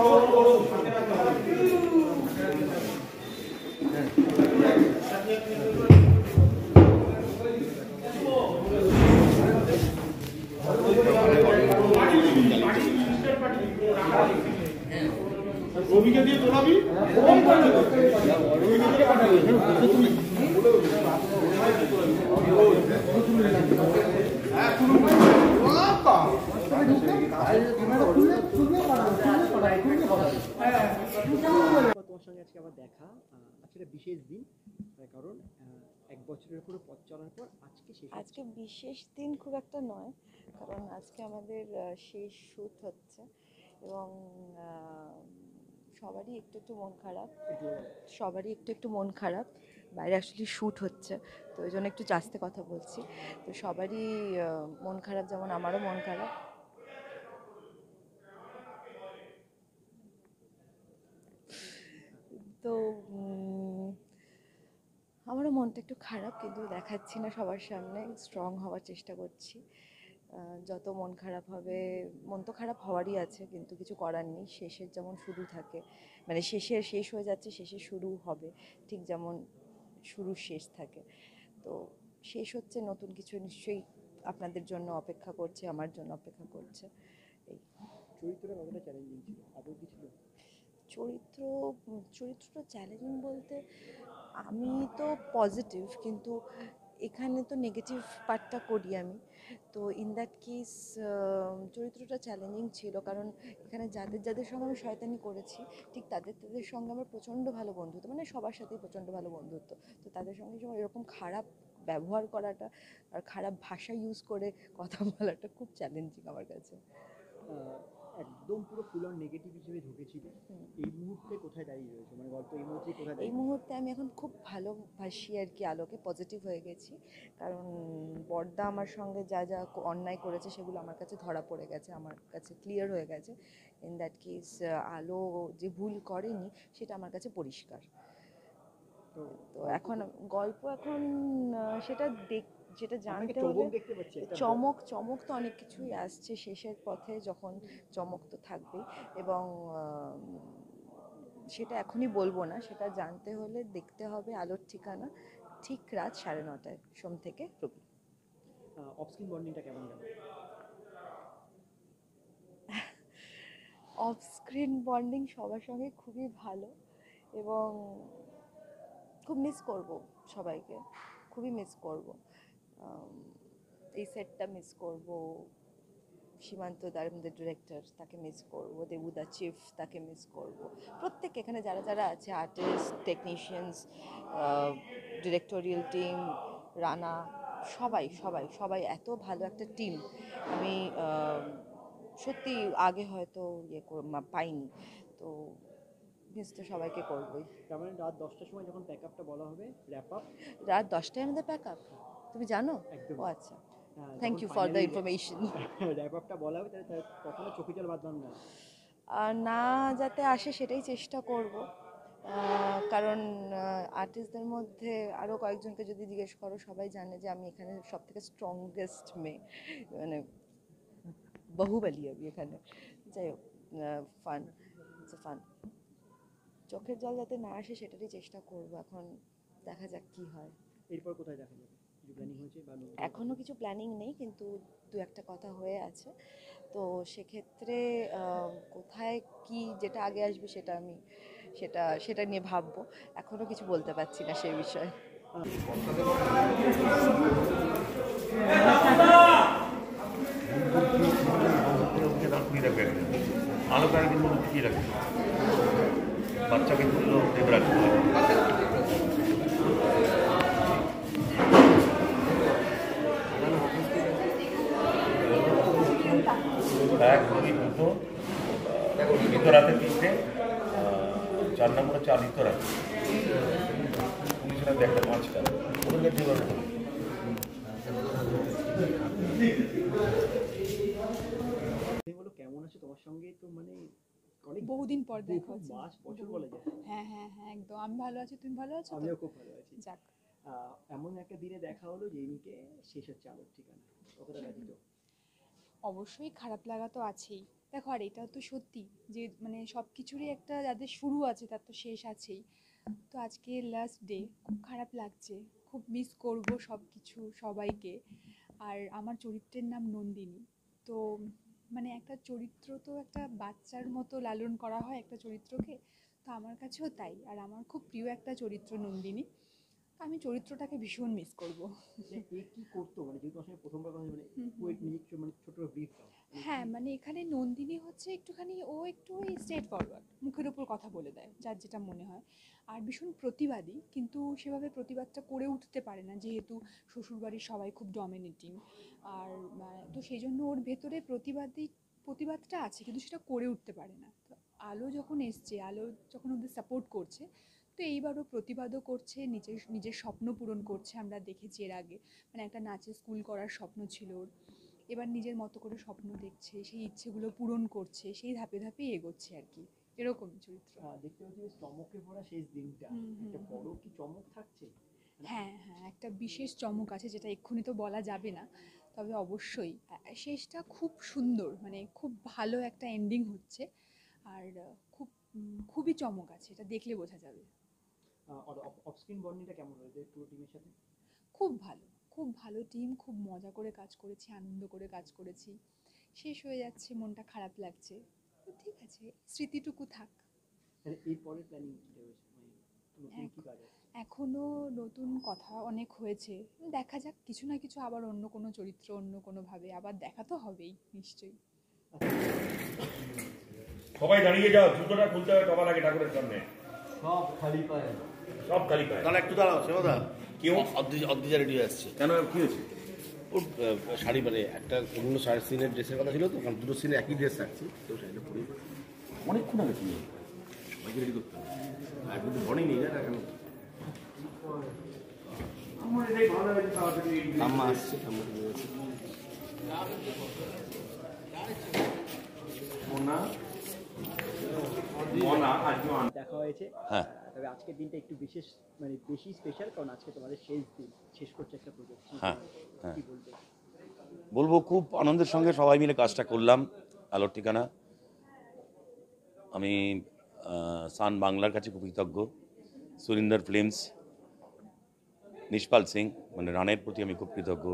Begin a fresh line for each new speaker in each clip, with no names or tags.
রবিকে দিয়ে তোলাবি তোমার সঙ্গে আজকে আবার দেখা আজকে বিশেষ দিন কারণ এক বছরের পুরো পথ চলার পর আজকে
বিশেষ দিন খুব একটা নয়, কারণ আজকে আমাদের শেষ শুট হচ্ছে এবং সবারই একটু মন খারাপ বাইরে অ্যাকচুয়ালি শ্যুট হচ্ছে, তো ওই জন্য একটু আস্তে কথা বলছি। তো সবারই মন খারাপ, যেমন আমারও মন খারাপ। তো আমারও মনটা একটু খারাপ, কিন্তু দেখাচ্ছি না সবার সামনে, স্ট্রং হওয়ার চেষ্টা করছি। যত মন খারাপ হবে, মন তো খারাপ হওয়ারই আছে, কিন্তু কিছু করার নেই। শেষের যেমন শুরু থাকে, মানে শেষ হয়ে যাচ্ছে, শেষের শুরু হবে, ঠিক যেমন শুরুর শেষ থাকে। তো শেষ হচ্ছে, নতুন কিছু নিশ্চয়ই আপনাদের জন্য অপেক্ষা করছে, আমার জন্য অপেক্ষা করছে। এই
চরিত্রটা কতটা চ্যালেঞ্জিং ছিল, আদৌ কি ছিল?
চরিত্রটা চ্যালেঞ্জিং বলতে, আমি তো পজিটিভ, কিন্তু এখানে তো নেগেটিভ পার্টটা করি আমি। তো ইন দ্যাট কেস চরিত্রটা চ্যালেঞ্জিং ছিল, কারণ এখানে যাদের সঙ্গে আমি শয়তানি করেছি, ঠিক তাদের সঙ্গে আমার প্রচণ্ড ভালো বন্ধুত্ব, মানে সবার সাথেই প্রচণ্ড ভালো বন্ধুত্ব। তো তাদের সঙ্গে সময় এরকম খারাপ ব্যবহার করাটা আর খারাপ ভাষা ইউজ করে কথা বলাটা খুব চ্যালেঞ্জিং আমার কাছে।
একদম পুরো ফুল অন নেগেটিভ হিসেবে ঢুকেছিল, এই মুহূর্তে কোথায় দাঁড়িয়ে রয়েছে, মানে গল্প এই মুহূর্তে কোথায়?
এই মুহূর্তে আমি এখন খুব ভালোবাসি আর কি আলোকে, পজিটিভ হয়ে গেছি, কারণ বড়দা আমার সঙ্গে যা অন্যায় করেছে সেগুলো আমার কাছে ধরা পড়ে গেছে, আমার কাছে ক্লিয়ার হয়ে গেছে। ইন দ্যাট কেস আলো যে ভুল করেনি সেটা আমার কাছে পরিষ্কার। তো এখন গল্প যেটা জানতে হলে চমক তো অনেক কিছুই আসছে শেষের পথে, যখন চমক তো থাকবেই, এবং সেটা এখনই বলবো না, সেটা জানতে হলে দেখতে হবে আলোর ঠিকানা, ঠিক রাত 9:30টায়, সোম থেকে রবি।
অফস্ক্রিন বন্ডিংটা কেমন গেল?
অফস্ক্রিন বন্ডিং সবার সঙ্গে খুবই ভালো, এবং খুব মিস করব সবাইকে, খুবই মিস করব। এই সেটটা মিস করব, সীমান্ত আমাদের ডিরেক্টর, তাকে মিস করব, দেবুদা চিফ, তাকে মিস করব, প্রত্যেক এখানে যারা আছে, artist, technicians, directorial team, Rana, সবাই এত ভালো একটা টিম আমি সত্যি আগে হয়তো পাইনি। তো মিস তো সবাইকে করবই।
তার মানে রাত 10টার সময় যখন প্যাক আপটা বলা হবে, র্যাপ আপ,
রাত 10টায় আমাদের প্যাক আপ, তুমি জানো?
একদম।
ও আচ্ছা, thank you for the information.
Wrap আপটা বলা হবে, তাহলে কখনো চোখে জল বাঁধলাম
না যাতে আসে সেটাই চেষ্টা করব, কারণ আর্টিস্টদের মধ্যে আরও কয়েকজনকে যদি জিজ্ঞেস করো, সবাই জানে যে আমি এখানে সব থেকে স্ট্রংগেস্ট মেয়ে, মানে বাহুবলী আমি এখানে। যাই হোক, ফান চোখের জল যাতে না আসে সেটারই চেষ্টা করব, এখন দেখা যাক কি হয়।
এরপর কোথায় দেখা যাবে, কিছু প্ল্যানিং হয়েছে?
এখনও কিছু প্ল্যানিং নেই, কিন্তু দু একটা কথা হয়ে আছে। তো সেক্ষেত্রে কোথায় কি যেটা আগে আসবে সেটা নিয়ে ভাববো, এখনও কিছু বলতে পারছি না সেই বিষয়ে।
আলোকার কিন্তু কি রাখবে, বাচ্চাকে তুললো রাখতে হবে। এক দুই দুটো রাতে 3টে, 4 নম্বরে 4 রাতে, পুলিশের হাতে 1টা 5টা ওদের যেভাবে।
কেমন আছে তোমার সঙ্গে? তো মানে
বহুদিন পর দেখা হচ্ছে,
বছর বলা যায়।
হ্যাঁ, একদম। আমি ভালো আছি, তুমি ভালো আছো?
আমিও খুব ভালো আছি।
যাক,
এমন একটা দিনে দেখা হলো যেদিনকে শেষ হচ্ছে আলোর ঠিকানা, কতটা ব্যথিত?
অবশ্যই খারাপ লাগা তো আছেই, দেখো আর এটা তো সত্যি যে মানে সব কিছুরই একটা যাদের শুরু আছে তার তো শেষ আছেই। তো আজকে লাস্ট ডে, খুব খারাপ লাগছে, খুব মিস করব সব কিছু সবাইকে। আর আমার চরিত্রের নাম নন্দিনী। তো মানে একটা চরিত্র তো একটা বাচ্চার মতো লালন করা হয় একটা চরিত্রকে। তো আমার কাছেও তাই, আর আমার খুব প্রিয় একটা চরিত্র নন্দিনী। তো আমি চরিত্রটাকে ভীষণ মিস করব।
এ কি করতো মানে যেহেতু আসলে প্রথমবার কথা মানে
হুম হুম
কুয়েট
হুম।
নিজের মানে ছোট ব্রিফ দাও
হ্যাঁ মানে এখানে নন্দিনী হচ্ছে একটুখানি, ও একটু ওই স্ট্রেট ফরওয়ার্ড, মুখের উপর কথা বলে দেয় যার যেটা মনে হয়। আর ভীষণ প্রতিবাদী, কিন্তু সেভাবে প্রতিবাদটা করে উঠতে পারে না যেহেতু শ্বশুরবাড়ির সবাই খুব ডমিনেটিং। আর তো সেই জন্য ওর ভেতরে প্রতিবাদটা আছে কিন্তু সেটা করে উঠতে পারে না। তো আলো যখন এসছে, আলো যখন ওদের সাপোর্ট করছে, তো এইবারও প্রতিবাদও করছে, নিজের নিজের স্বপ্ন পূরণ করছে। আমরা দেখেছি এর আগে মানে একটা নাচের স্কুল করার স্বপ্ন ছিল ওর, এবার নিজের মতো করে স্বপ্ন দেখছে, সেই ইচ্ছেগুলো পূরণ করছে, সেই ধাপে ধাপেই এগোচ্ছে আর কি, এরকম চরিত্র।
দেখতে পাচ্ছি বেশ চমকে ভরা শেষ দিনটা
হুম হুম
একটা
হুম।
বড় কি চমক থাকছে
হ্যাঁ হ্যাঁ, একটা বিশেষ চমক আছে যেটা এক্ষুনি তো বলা যাবে না, তবে অবশ্যই শেষটা খুব সুন্দর, মানে খুব ভালো একটা এন্ডিং হচ্ছে। আর খুবই চমক আছে, এটা দেখলে বোঝা যাবে।
অফ স্ক্রিন বন্ডিংটা কেমন হয়েছে পুরো টিমের সাথে
খুব ভালো, খুব ভালো টিম, খুব মজা করে কাজ করেছি, আনন্দ করে কাজ করেছি। শেষ হয়ে যাচ্ছে, মনটা খারাপ লাগছে, তো ঠিক আছে, স্মৃতিটুকু থাক।
মানে এর পরের প্ল্যানিং কি রয়েছে মানে নতুন কি কাজ আছে
এখনো নতুন কথা অনেক হয়েছে, দেখা যাক, কিছু না কিছু আবার অন্য কোনো চরিত্র অন্য কোনোভাবে আবার দেখা তো হবেই নিশ্চয়ই।
সবাই দাঁড়িয়ে যাও, জুতোটা খুলতে হবে সবার আগে ঠাকুরের সামনে।
সব খালি পায়
সব খালি পায়।
দাঁড়া একটু দাঁড়াও সেবা
কেউ
অদ্রিজা রেডি হয়ে আসছে।
কেন কি হয়েছে?
ওর শাড়ি মানে একটা অন্য সিনের ড্রেসের কথা ছিল তো, কারণ দুটো সিনে একই ড্রেস থাকছে, তো শাড়িটা পরে
অনেকক্ষণ আগে তুমি
সবাইকে রেডি করতে হবে। আর কিন্তু মর্নিং নেই না এখন। ঠাম্মা আসছে, ঠাম্মা চলে গেছে।
দেখা হয়েছে
হ্যাঁ।
তবে আজকের দিনটা একটু বিশেষ মানে বেশি স্পেশাল কারণ আজকে তোমাদের শেষ দিন শেষ করছে একটা প্রজেক্ট
হ্যাঁ, হ্যাঁ।
কি বলবে
বলবো খুব আনন্দের সঙ্গে সবাই মিলে কাজটা করলাম। আলোর ঠিকানা। আমি সান বাংলার কাছে খুব কৃতজ্ঞ, সুরিন্দর ফিল্মস, নিষ্পাল সিং মানে রানের প্রতি আমি খুব কৃতজ্ঞ,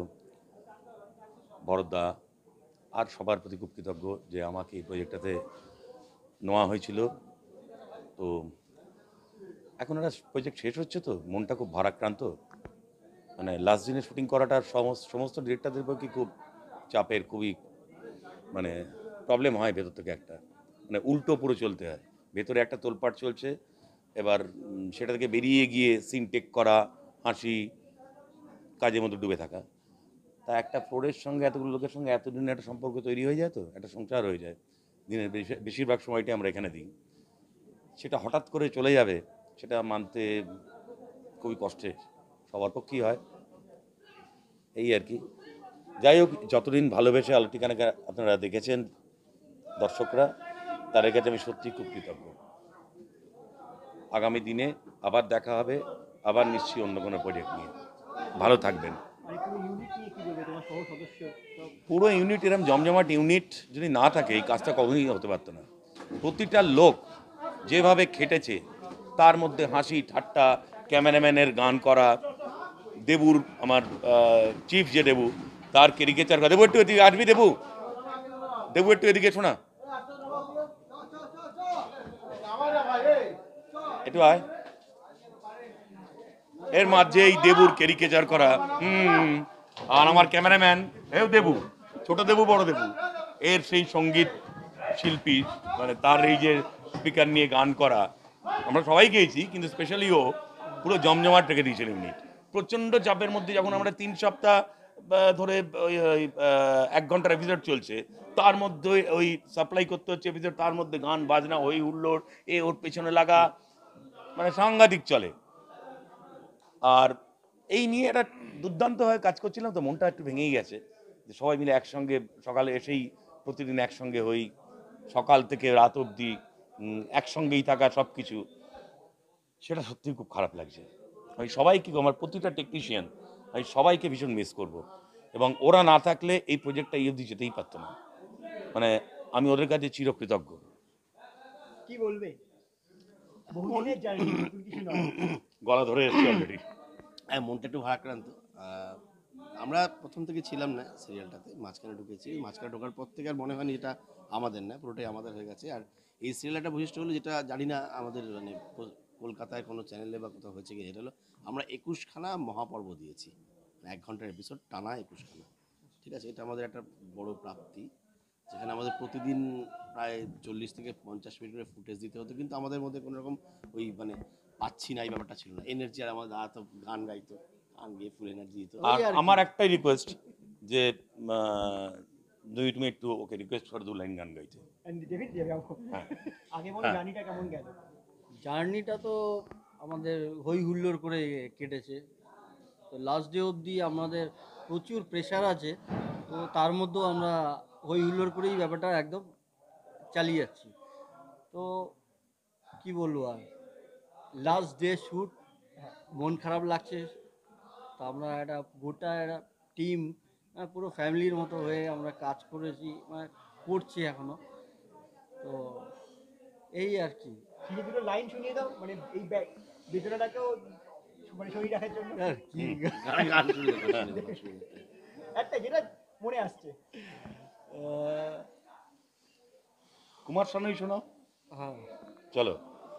বরদা আর সবার প্রতি খুব কৃতজ্ঞ যে আমাকে এই প্রজেক্টটাতে নেওয়া হয়েছিল। তো এখন একটা প্রজেক্ট শেষ হচ্ছে তো মনটা খুব ভারাক্রান্ত। মানে লাস্ট দিনে শুটিং করাটা সমস্ত ডিরেক্টরদের পক্ষে খুব চাপের, খুবই মানে প্রবলেম হয় ভেতর থেকে একটা মানে উল্টো পুরো চলতে হয়, ভেতরে একটা তোলপাট চলছে, এবার সেটা থেকে বেরিয়ে গিয়ে সিন টেক করা, হাসি, কাজের মধ্যে ডুবে থাকা। তা একটা ফ্লোরের সঙ্গে এতগুলো লোকের সঙ্গে এতদিনের একটা সম্পর্ক তৈরি হয়ে যায়, তো একটা সংসার হয়ে যায়, দিনের বেশিরভাগ সময়টাই আমরা এখানে দিই। সেটা হঠাৎ করে চলে যাবে, সেটা মানতে খুবই কষ্টে সবার পক্ষেই হয়, এই আর কি। যাই হোক, যতদিন ভালোবেসে আলো ঠিকানাকে আপনারা দেখেছেন দর্শকরা, তাদের কাছে আমি সত্যিই খুব কৃতজ্ঞ। আগামী দিনে আবার দেখা হবে, আবার নিশ্চয়ই অন্য কোনো প্রজেক্ট নিয়ে। ভালো থাকবেন।
মানে পুরো ইউনিট নিয়ে কি বলবে তোমার সহ সদস্য সব
পুরো ইউনিট, এরম জমজমাট ইউনিট যদি না থাকে এই কাজটা কখনোই হতে পারতো না। প্রতিটা লোক যেভাবে খেটেছে, তার মধ্যে হাসি ঠাট্টা, ক্যামেরাম্যানের গান করা, দেবুর আমার চিফ যে দেবু তার ক্যারিকেচার করা। দেবু একটু এদিকে আসবি, দেবু দেবু একটু এদিকে শোনা, একটু আয়। এর মাঝে এই দেবুর ক্যারিকেচার করা, আর আমার ক্যামেরাম্যান এও দেবু, ছোট দেবু বড় দেবু, এর সেই সঙ্গীত শিল্পী, মানে তার এই যে স্পিকার নিয়ে গান করা, আমরা সবাই গেয়েছি কিন্তু স্পেশালি ও পুরো জমজমাট রেখে দিয়েছিল ইউনিট। প্রচণ্ড চাপের মধ্যে যখন আমরা 3 সপ্তাহ ধরে ওই 1 ঘন্টার এপিসোড চলছে, তার মধ্যে ওই সাপ্লাই করতে হচ্ছে এপিসোড, তার মধ্যে গান বাজনা হই হুল্লোড়, এ ওর পেছনে লাগা, মানে সাংঘাতিক চলে। আর এই নিয়ে একটা দুর্দান্ত হয়ে কাজ করছিলাম, তো মনটা একটু ভেঙেই গেছে যে সবাই মিলে একসঙ্গে সকালে এসেই প্রতিদিন একসঙ্গে হই, সকাল থেকে রাত অবধি একসঙ্গেই থাকা সব কিছু, সেটা সত্যিই খুব খারাপ লাগছে। আমি সবাইকে, আমার প্রতিটা টেকনিশিয়ান, আমি সবাইকে ভীষণ মিস করব, এবং ওরা না থাকলে এই প্রজেক্টটা এই অবধি যেতেই পারতো না। মানে আমি ওদের কাছে চিরকৃতজ্ঞ।
কি বলবে বহুদিনের জার্নি, নতুন কিছু নয়।
গলা ধরে এসেছি অলরেডি।
হ্যাঁ, মনটা একটু ভারাক্রান্ত। আমরা প্রথম থেকে ছিলাম না সিরিয়ালটাতে, মাঝখানে ঢুকেছি। মাঝখানে ঢোকার পর থেকে আর মনে হয়নি এটা আমাদের না, পুরোটাই আমাদের হয়ে গেছে। আর এই সিরিয়াল একটা বৈশিষ্ট্য হলো, যেটা জানি না আমাদের মানে কলকাতায় কোনো চ্যানেলে বা কোথাও হয়েছে কি, এটা হলো আমরা 21খানা মহাপর্ব দিয়েছি, 1 ঘন্টার এপিসোড টানা 21খানা। ঠিক আছে, এটা আমাদের একটা বড় প্রাপ্তি, যেখানে আমাদের প্রতিদিন প্রায় 40 থেকে 50 মিনিট করে ফুটেজ দিতে হতো, কিন্তু আমাদের মধ্যে কোনো রকম ওই মানে পাচ্ছি না এই ব্যাপারটা ছিল না। এনার্জি, আর আমাদের দাদা তো গান গাইতো, গান গিয়ে ফুল এনার্জি দিত।
আর আমার একটাই রিকোয়েস্ট যে তুমি একটু ওকে রিকোয়েস্ট করে 2 লাইন গান গাইতে। হ্যাঁ।
আগে বল,
হ্যাঁ।
জার্নিটা কেমন গেল?
জার্নিটা তো আমাদের হই হুল্লোড় করে কেটেছে। তো লাস্ট ডে অবধি আমাদের প্রচুর প্রেশার আছে, তো তার মধ্যেও আমরা হই হুল্লোড় করেই ব্যাপারটা একদম চালিয়ে যাচ্ছি। তো কি বলবো, আর লাস্ট ডে শ্যুট, মন খারাপ লাগছে। তো আমরা একটা গোটা একটা টিম, পুরো ফ্যামিলির মতো হয়ে আমরা কাজ করেছি, মানে করছি এখনো। তো এই আর কি।
কিছু দুটো লাইন শুনিয়ে দাও, মানে এই বেদনাটাকেও মানে সরিয়ে রাখার জন্য।
আর কি
গান শুনে
একটা যেটা মনে আসছে।
কুমার শানুই শোনো।
হ্যাঁ,
চলো।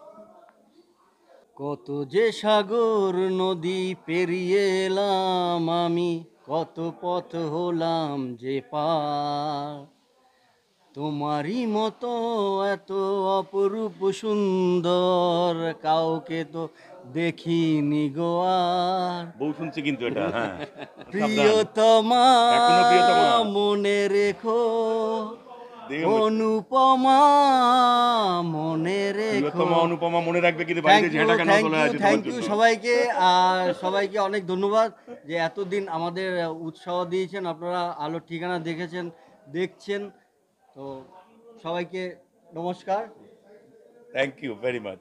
কত যে সাগর নদী পেরিয়ে এলাম আমি, কত পথ হলাম যে পার, তোমারই মতো এত অপরূপ সুন্দর কাউকে তো দেখিনি গো আর।
বউ শুনছি কিন্তু এটা। হ্যাঁ,
প্রিয়তমা
এখনো প্রিয়তমা।
মনে রেখো,
দেখো,
অনুপমা মনে রেখো।
প্রিয়তমা অনুপমা মনে রাখবে, কিন্তু বাড়িতে ঝেঁটা কেন তোলা আছে তোমার
থ্যাংক ইউ
জন্য?
সবাইকে। আর সবাইকে অনেক ধন্যবাদ যে এতদিন আমাদের উৎসাহ দিয়েছেন, আপনারা আলোর ঠিকানা দেখেছেন, দেখছেন। তো সবাইকে নমস্কার।
Thank you very much.